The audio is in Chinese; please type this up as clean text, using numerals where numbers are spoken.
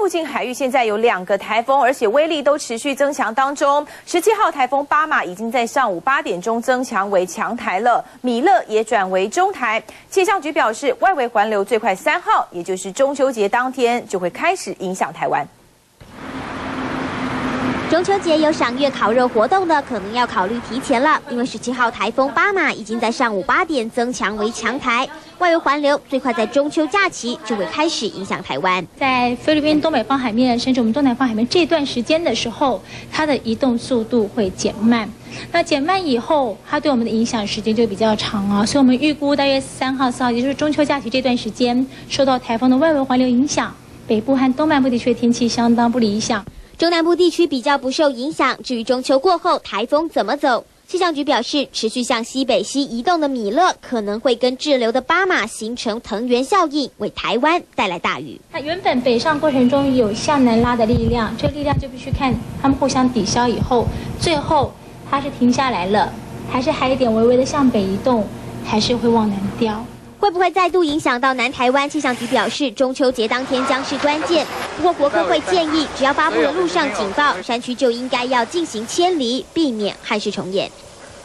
近海域现在有2个台风，而且威力都持续增强当中。17号台风巴马已经在上午8点钟增强为强台了，米勒也转为中台。气象局表示，外围环流最快3号，也就是中秋节当天就会开始影响台湾。 中秋节有赏月烤肉活动的，可能要考虑提前了，因为17号台风巴马已经在上午8点增强为强台，外围环流最快在中秋假期就会开始影响台湾。 在菲律宾东北方海面，甚至我们东南方海面这段时间的时候，它的移动速度会减慢。那减慢以后，它对我们的影响时间就比较长啊，所以我们预估大约3号、4号，也就是中秋假期这段时间，受到台风的外围环流影响，北部和东南部地区的天气相当不理想。 中南部地区比较不受影响。至于中秋过后台风怎么走，气象局表示，持续向西北西移动的米勒可能会跟滞留的巴马形成藤原效应，为台湾带来大雨。 那原本北上过程中有向南拉的力量，这个力量就必须看它们互相抵消以后，最后它是停下来了，还是还有一点微微的向北移动，还是会往南调。 会不会再度影响到南台湾？气象局表示，中秋节当天将是关键。不过国科会建议，只要发布了陆上警报，山区就应该要进行迁离，避免憾事重演。